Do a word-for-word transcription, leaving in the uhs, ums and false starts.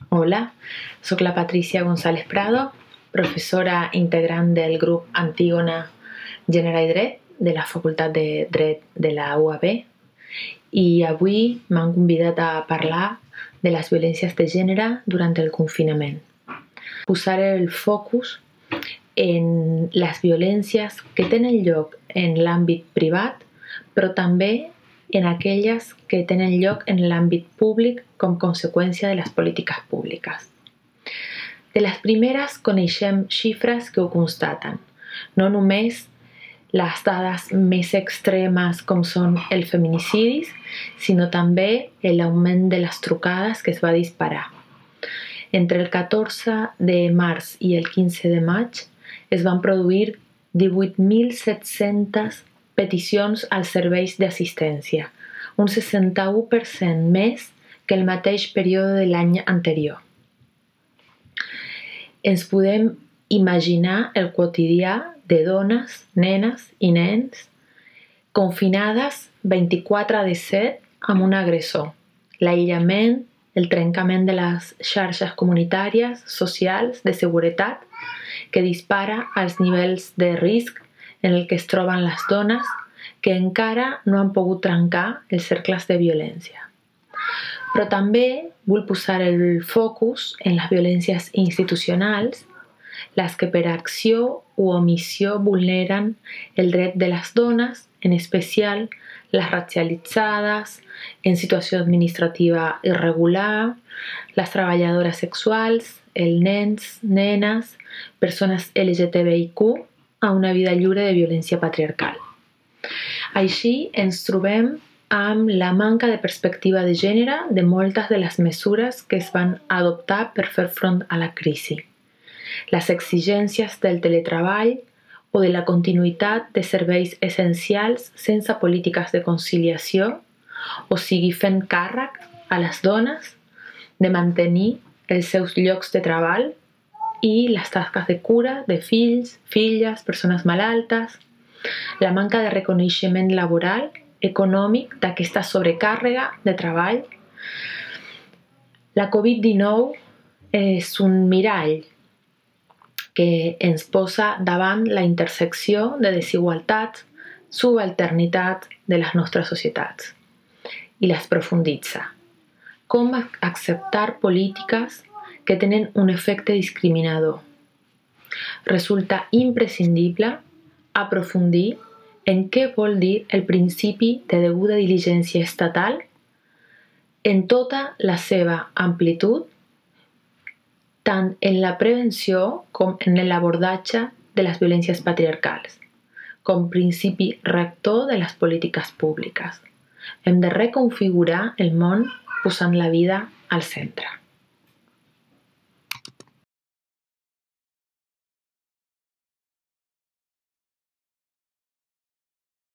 Hola, soc la Patricia González Prado, professora integrant del grup Antígona Gènere i Dret de la Facultat de Dret de la U A B i avui m'han convidat a parlar de les violències de gènere durant el confinament. Posaré el focus en les violències que tenen lloc en l'àmbit privat, però també en aquelles que tenen lloc en l'àmbit públic com conseqüència de les polítiques públiques. De les primeres coneixem xifres que ho constaten, no només les dades més extremes com són els feminicidis, sinó també l'augment de les trucades que es va disparar. Entre el catorze de març i el quinze de maig es van produir divuit mil set-centes peticions als serveis d'assistència, un seixanta-u per cent més que el mateix període de l'any anterior. Ens podem imaginar el quotidià de dones, nenes i nens confinades vint-i-quatre de set amb un agressor, l'aïllament, el trencament de les xarxes comunitàries, socials, de seguretat, que dispara els nivells de risc en el que es troben les dones que encara no han pogut trencar els cercles de violència. Però també vull posar el focus en les violències institucionals, les que per acció o omissió vulneren el dret de les dones, en especial les racialitzades, en situació administrativa irregular, les treballadores sexuals, els nens, nenes, persones L G T B I Q, a una vida lliure de violència patriarcal. Així ens trobem amb la manca de perspectiva de gènere de moltes de les mesures que es van adoptar per fer front a la crisi. Les exigències del teletreball o de la continuïtat de serveis essencials sense polítiques de conciliació, o sigui fent càrrec a les dones de mantenir els seus llocs de treball i les tasques de cura de fills, filles, persones malaltes, la manca de reconeixement laboral, econòmic d'aquesta sobrecàrrega de treball. La covid dinou és un mirall que ens posa davant la intersecció de desigualtats, subalternitat de les nostres societats i les profunditza. Com acceptar polítiques que tenen un efecte discriminador? Resulta imprescindible aprofundir en què vol dir el principi de deguda diligència estatal en tota la seva amplitud, tant en la prevenció com en l'abordatge de les violències patriarcals, com principi rector de les polítiques públiques. Hem de reconfigurar el món posant la vida al centre.